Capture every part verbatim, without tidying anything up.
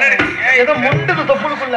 ஏதோ முண்டுது தொப்புளுக்குள்ள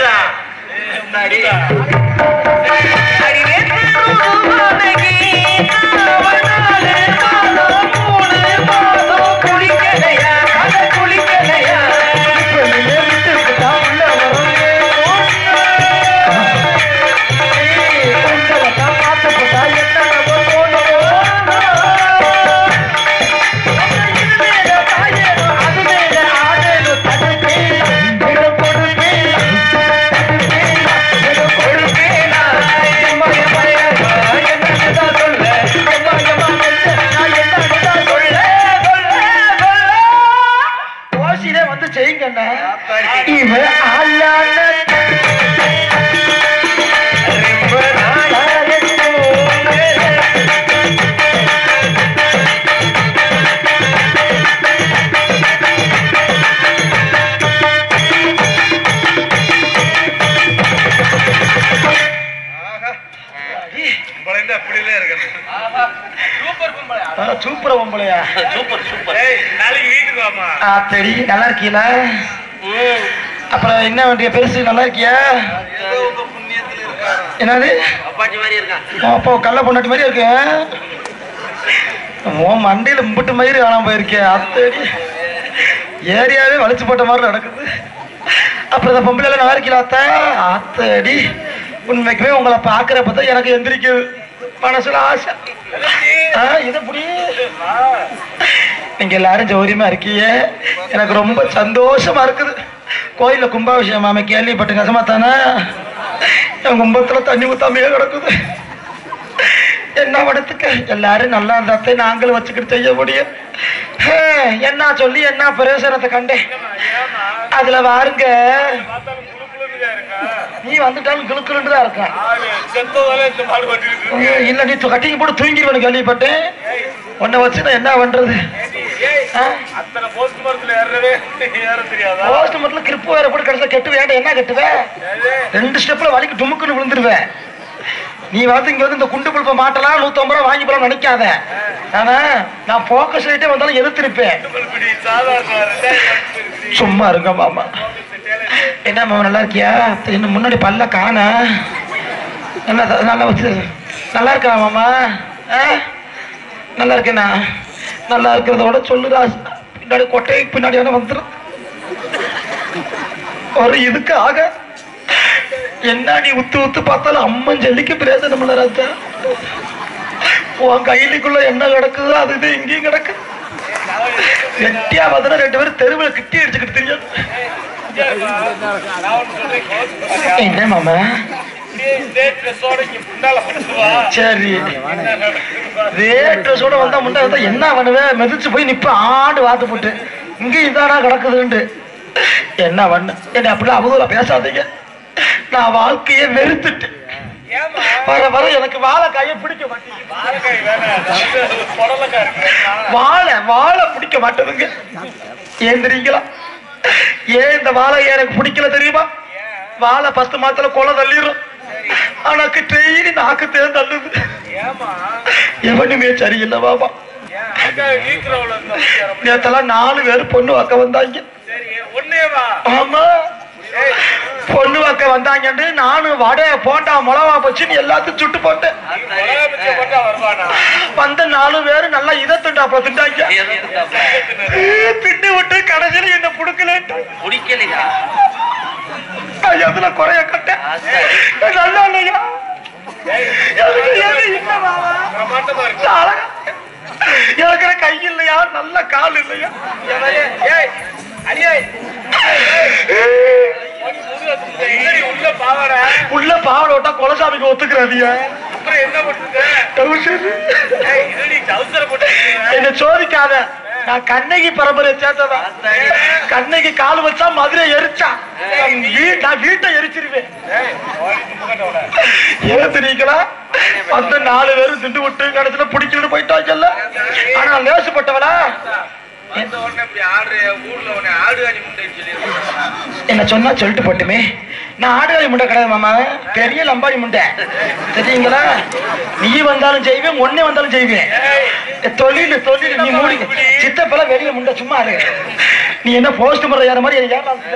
சூப்பர் பொம்பளையா? Super super. நாளைக்கு வீட்டுக்கு வாமா. ஆ சரி, நல்லா இருக்கீங்களா? அப்புறம் என்ன வேண்டிய பெருசு, நல்லா இருக்கியா? ஏதோ உங்க புண்ணியத்துல இருக்காரு. என்னது? அப்பாச்சி மாதிரி இருக்கான். அப்போ கள்ள பொண்டாட்டி மாதிரி இருக்கு. ஓ மண்டையில மும்பிட்டு மயிறு காணாம போயிருக்கேன். அத்தடி ஏரியாவே வலிச்சு போட்ட மாதிரி நடக்குது. அப்புறம் இந்த பொம்பளை நல்லா இருக்கீங்களா அத்தா? அத்தடி உண்மைக்குமே உங்களை பாக்குறப்பதான் எனக்கு எந்திரிக்குது மனசுல ஆசை. இது புடி நீங்க எல்லாரும் ஜோரியமா இருக்கீங்க, எனக்கு ரொம்ப சந்தோஷமா இருக்குது. கோயில்ல கும்பாபிஷேகம் மாம கேள்விப்பட்டு நசமா தானே என் கும்பத்துல தண்ணி ஊத்தாமையே கிடக்குது. என்ன படத்துக்கு எல்லாரும் நல்லா இருந்தாத்தே நாங்களும் வச்சுக்கிட்டு செய்ய முடியும். என்ன சொல்லி என்ன பிரயோசனத்தை கண்டேன் அதுல வாருங்க. நீ வந்துட்டாலும் கிளுக்குன்னு தான் இருக்க. இல்ல நீ கட்டிங்க போட்டு தூங்கிடுவேன் கேள்விப்பட்டேன். உன்னை வச்சு நான் என்ன பண்றது? போஸ்ட் மரத்துல கிரிப்பு வேற போட்டு கடைசியா கெட்டு வேண்டாம். என்ன கட்டுவேன்? ரெண்டு ஸ்டெப்ல வலிக்கு டுமுக்குன்னு விழுந்துருவேன். நீ வந்து இங்க வந்து இந்த குண்டு புழுப்பை மாட்டலாம் நூத்தி ஐம்பது ரூபா வாங்கி போலாம் நினைக்காத. ஆனா நான் போக்கஸ் லைட்டே வந்தாலும் எதிர்த்திருப்பேன். சும்மா இருங்க மாமா. என்ன மாமா நல்லா இருக்கியா? இன்னும் முன்னாடி பல்ல காண நல்லா நல்லா வச்சு நல்லா இருக்கா மாமா? நல்லா இருக்கேண்ணா. நல்லா இருக்கிறதோட சொல்லுடா. பின்னாடி கொட்டைக்கு பின்னாடி வேணா வந்துடும் ஒரு இதுக்கு ஆக. என்ன நீ உத்து உத்து பார்த்தாலும் அம்மன் ஜல்லிக்கு பிரயோஜனம் இல்ல ராஜா. உன் கையிலுக்குள்ள என்ன கிடக்குதோ அது இது இங்கேயும் கிடக்கு. வெட்டியா பார்த்தா ரெண்டு பேரும் தெருவில் கிட்டி அடிச்சுக்கிட்டு தெரியும். என்ன மாமா? சரி ரேட்டோட வந்தா முண்டா என்ன பண்ணுவேன்? மெதிச்சு போய் நிப்ப ஆண்டு வாத்து போட்டு இங்க இதானா கிடக்குதுண்டு. என்ன பண்ண என்ன அப்படிலாம் அவதூறா பேசாதீங்க. நான் வாழ்க்கையை வெறுத்துட்டு வர வர எனக்கு வாழைக்காயை பிடிக்க மாட்டேங்குது. வாழை வாழை பிடிக்க மாட்டேதுங்க. ஏன் தெரியுங்களா? ஏன் இந்த வாழை எனக்கு பிடிக்கல தெரியுமா? வாழை பத்து மாசத்துல கொலை தள்ளிடும். ஆனாக்கு டெய்லி நாக்கு தேர்ந்து தள்ளுது. எவனுமே சரியில்லை பாபா. நேத்தெல்லாம் நாலு பேர் பொண்ணு வாக்க வந்தாங்க. ஆமா பொண்ணு வாக்க வந்தாங்கன்னு நானும் வடை போண்டா மிளவா பச்சுன்னு எல்லாத்தையும் சுட்டு போட்டேன். வந்த நாலு பேரு நல்லா இதை திண்டாப்ப திண்டாங்க. திண்டு விட்டு கடைசியில் என்ன புடுக்கல அதுல குறைய கட்ட நல்லா இல்லையா? இருக்கிற கை இல்லையா? நல்ல கால் இல்லையா? உள்ள பாவட விட்டா கொலசாமிக்கு ஒத்துக்கிறாதியா? என்ன சோதிக்காத. நான் கண்ணகி பரம்பரையை சேர்ந்ததான். கண்ணகி கால் வச்சா மதுரை எரிச்சா நான் வீட்டை எரிச்சிருவேன். ஏன் தெரியுங்களா? அந்த நாலு பேரும் திண்டு விட்டு கடைசியில பிடிக்கலன்னு போயிட்டாங்கல்ல. ஆனா லேசுப்பட்டவளா என்ன சொன்னா சொல்லிட்டு போட்டுமே. நான் ஆடுகாலி முண்டை கிடையாது மாமா, பெரிய லம்பாடி முண்டை தெரியுங்களா? நீ வந்தாலும் செய்வேன், ஒன்னே வந்தாலும் செய்வேன். தொழில் தொழில் நீ மூடி சித்தப்பெல்லாம் வெளியே முண்ட சும்மா இரு. நீ என்ன போஸ்ட் முறை ஏற மாதிரி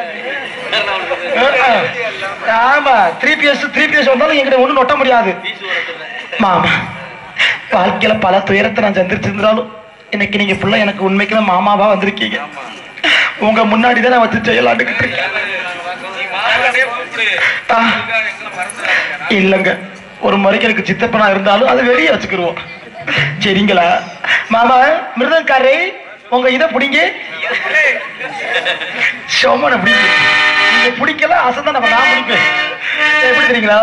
ஆமா த்ரீ பிஎஸ் த்ரீ பிஎஸ் வந்தாலும் என்கிட்ட ஒண்ணும் நொட்ட முடியாது மாமா. வாழ்க்கையில பல துயரத்தை நான் சந்திச்சிருந்தாலும் இன்னைக்கு நீங்க ஃபுல்லா எனக்கு உண்மைக்கு மாமாவா வந்திருக்கீங்க. உங்க முன்னாடிதான் நான் வச்சு செய்யலாண்டுக்கிட்டு இருக்கேன். இல்லங்க ஒரு முறைக்கு எனக்கு சித்தப்பனா இருந்தாலும் அது வெளியே வச்சுக்கிடுவோம் சரிங்களா மாமா. மிருதங்காரை உங்க இதை பிடிங்க சோமனை பிடிங்க. நீங்க பிடிக்கல அசைதான் நம்ம நான் பிடிப்பேன். எப்படி தெரியுங்களா?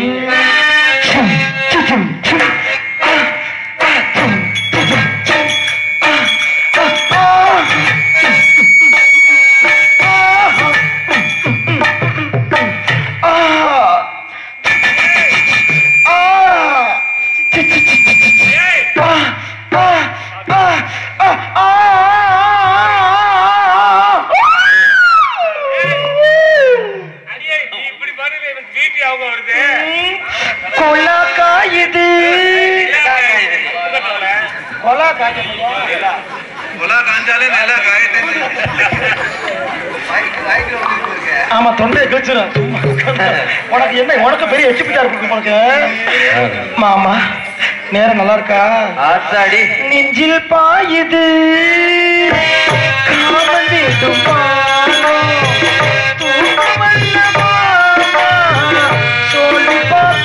ஆமா தொண்டையை கிழிச்சிடும். உனக்கு என்ன உனக்கு பெரிய எச்சுப்பிட்டா இருக்கு உனக்கு மாமா. நேரம் நல்லா இருக்கா? ஆத்தாடி நெஞ்சில் பாயுது சொல்லி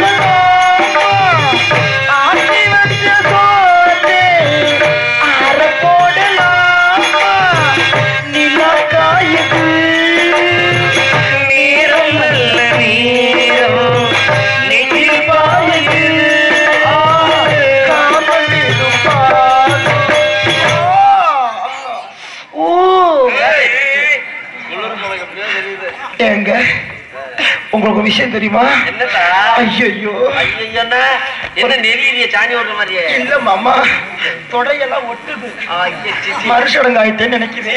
ஏங்க உங்களுக்கு விஷயம் தெரியுமா? ஐயோ என்ன நெறிய சாணி ஓடுற மாதிரியே இல்ல மாமா தொடையெல்லாம் ஒட்டுது. மறுசடங்கு ஆயிட்டேன்னு நினைக்கிறேன்.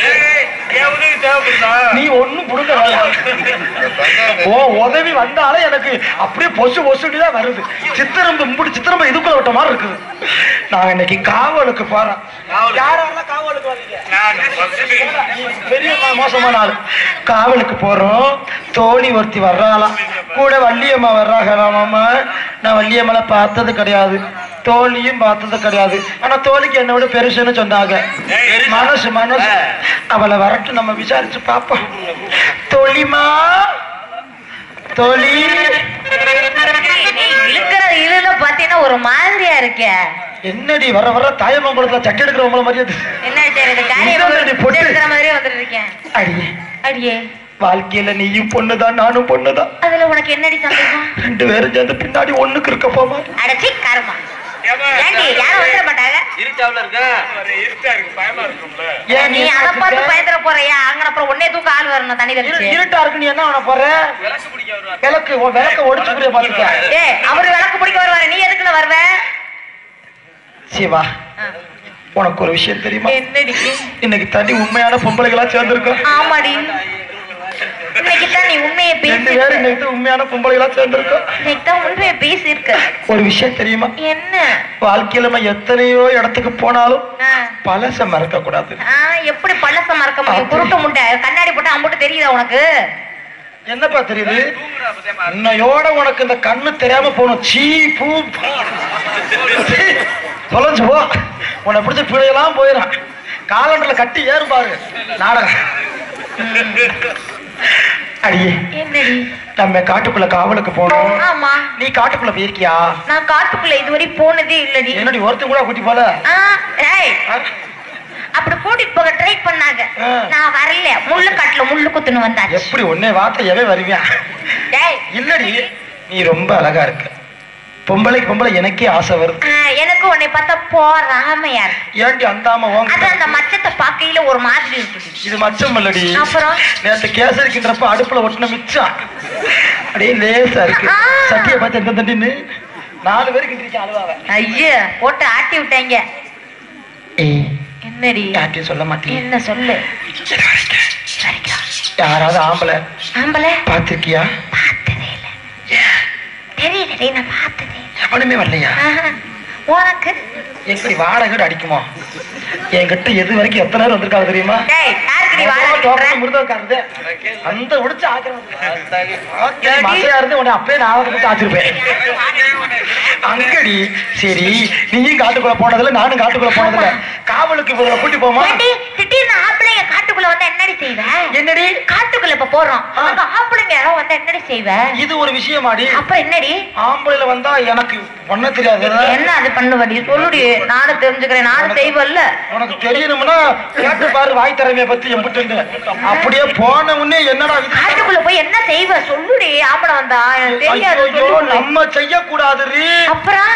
நீ ஒண்ணும் புடுங்க ஓ உதவி வந்தாலே எனக்கு அப்படியே பொசு பொசுதான் வருது. சித்திரம்பு முடி சித்திரம்பு இதுக்குள்ள விட்ட மாதிரி இருக்குது. நான் இன்னைக்கு காவலுக்கு போறேன். யாரெல்லாம் காவலுக்கு பெரிய மோசமான ஆளு. காவலுக்கு போறோம். தோழி ஒருத்தி வர்றாளாம் கூட வள்ளியம்மா வர்றாங்களாமா. நான் வள்ளியம்மால பார்த்தது கிடையாது, தோழியும் பார்த்தது கிடையாது. ஆனா தோழிக்கு என்னை விட பெருசுன்னு சொன்னாங்க. மனசு மனசு அவளை வரட்டும் நம்ம விசாரிச்சு பாப்போம். தோழிமா தோழி இதுல பாத்தீங்கன்னா ஒரு மாதிரியா இருக்க. என்னடி வர வர தாயமங்கலத்துல சட்டை எடுக்கிறவங்கள மாதிரியே அடியே அடியே வாழ்க்கையில நீயும் பொண்ணுதான் நானும் பொண்ணுதான். அதுல உனக்கு என்னடி சந்தோஷம்? ரெண்டு பேரும் சேர்ந்து பின்னாடி ஒண்ணுக்கு இருக்க போமா. அடச்சி கர்மா யாரும் வந்துட மாட்டாங்க. நீ அதை பார்த்து பயந்துட போறியா? அங்க அப்புறம் ஒன்னே தூக்க ஆள் வரணும். தண்ணி தெளிச்சு இருட்டா இருக்கு. நீ என்ன பண்ண போற? விளக்கு விளக்க ஒடிச்சு புரிய பாத்துக்க. ஏ அவரு விளக்கு பிடிக்க வருவாரு, நீ எதுக்குள்ள வருவ? சிவா உனக்கு ஒரு விஷயம் தெரியுமா? என்னடி? இன்னைக்கு தண்ணி உண்மையான பொம்பளைகளா சேர்ந்திருக்கோம். ஆமாடி இன்னைக்கு தான் நீ உண்மையை பேசி இன்னைக்கு உண்மையான பொம்பளைகளா சேர்ந்திருக்கோம். இன்னைக்கு தான் உண்மையை பேசி இருக்க. ஒரு விஷயம் தெரியுமா? என்ன? வாழ்க்கையில நம்ம எத்தனையோ இடத்துக்கு போனாலும் பழச மறக்க கூடாது. எப்படி பழச மறக்க முடியும்? குருட்டு முட்டை கண்ணாடி போட்டு அம்புட்டு தெரியுதா உனக்கு? என்னப்பா தெரியுது? இன்னையோட உனக்கு இந்த கண்ணு தெரியாம போகணும். சீ பூ தொலைஞ்சு போ. உன்னை பிடிச்ச பிழையெல்லாம் போயிடும். காலண்டர்ல கட்டி ஏறும் பாரு நாடகம். அடியே என்னடி? நம்ம காட்டுக்குள்ள காவலுக்கு போனோம். ஆமா. நீ காட்டுக்குள்ள போயிருக்கியா? நான் காட்டுக்குள்ள இதுவரை போனதே இல்லடி. என்னடி ஒருத்தன் கூட கூட்டி போல? அப்படி கூட்டிட்டு போக ட்ரை பண்ணாங்க. நான் வரல. முள்ளு காட்டுல முள்ளு குத்துன்னு வந்தாச்சு. எப்படி ஒன்னே வார்த்தையவே வருவியா? இல்லடி நீ ரொம்ப அழகா இருக்க. பொம்பளைக்கு பொம்பளை எனக்கே ஆசை வருது. எனக்கு உன்னை பார்த்தா போறாமையா இருக்கு. ஏன்டி அந்தாம அது அந்த மச்சத்தை பார்க்கையில ஒரு மாதிரி இருக்கு. இது மச்சம் இல்லடி. அப்புறம் நேத்து கேசரிக்கின்றப்ப அடுப்புல ஒட்டின மிச்சம் அப்படியே லேசா இருக்கு. சட்டியை பார்த்து எந்த தண்டின்னு நாலு பேருக்கு கிண்டிருக்கேன் அழுவாவ. ஐயா போட்டு ஆட்டி விட்டாங்க. என்னடி? யார்ட்டையும் சொல்ல மாட்டேன். என்ன சொல்லு? யாராவது ஆம்பளை ஆம்பளை பாத்திருக்கியா? பார்த்ததே இல்ல. தெரியல. நான் பார்த்ததே எவனுமே வரலையா? உனக்கு எப்படி வாடகை அடிக்குமா? என்கிட்ட எது வரைக்கும் எத்தனை நேரம் வந்திருக்காங்க தெரியுமா? டேய் யாருக்கு நீ வாடகை மிருதக்காரது அந்த உடிச்சு ஆக்கிரமா இருந்து உன்னை அப்பயே நான் கொடுத்து ஆச்சிருப்பேன். அங்கடி சரி, நீயும் காட்டுக்குள்ள போனதில்ல, நானும் காட்டுக்குள்ள போனதில்ல. காவலுக்கு கூட்டி போமா? திடீர்னு ஆம்பளைங்க காட்டுக்குள்ள வந்தா என்னடி செய்வ? என்னடி காட்டுக்குள்ள இப்ப போறோம், அங்க ஆம்பளைங்க யாரோ வந்தா என்னடி செய்வ? இது ஒரு விஷயமாடி. அப்புறம் என்னடி? ஆம்பளைல வந்தா எனக்கு பண்ண தெரியாது. என்ன அது பண்ணுவடி சொல்லுடி, நானும் தெரிஞ்சுக்கிறேன், நானும் செய்வல்ல. உனக்கு தெரியணும்னா கேட்டு பாரு வாய் திறமைய பத்தி எம்பிட்டு. அப்படியே போன உடனே என்னடா காட்டுக்குள்ள போய் என்ன செய்வ சொல்லுடி. ஆம்பளை வந்தா எனக்கு தெரியாது. நம்ம செய்யக்கூடாது. அப்புறம்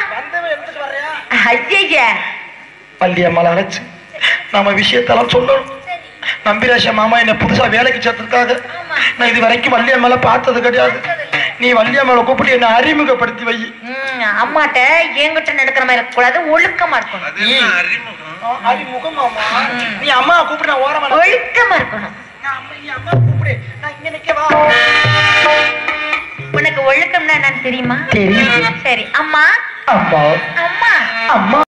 ஐயா பள்ளியம்மாள் அழைச்சு நம்ம விஷயத்தெல்லாம் சொல்லணும். நம்பிராச மாமா என்ன புதுசா வேலைக்கு சேர்த்திருக்காங்க. நான் இது வரைக்கும் வள்ளியம்மாள பார்த்தது கிடையாது. நீ வள்ளியம்மாளை கூப்பிட்டு என்ன அறிமுகப்படுத்தி வை. அம்மாட்ட என்கிட்ட நடக்கிற மாதிரி இருக்க கூடாது, ஒழுக்கமா இருக்கணும். அறிமுகம் மாமா, நீ அம்மா கூப்பிட்டு நான் ஓரமா ஒழுக்கமா இருக்கணும். அம்மா கூப்பிடு, நான் இங்க நிக்கவா? உனக்கு ஒழுக்கம்னா என்னன்னு தெரியுமா? தெரியும். சரி, அம்மா அம்மா அம்மா அம்மா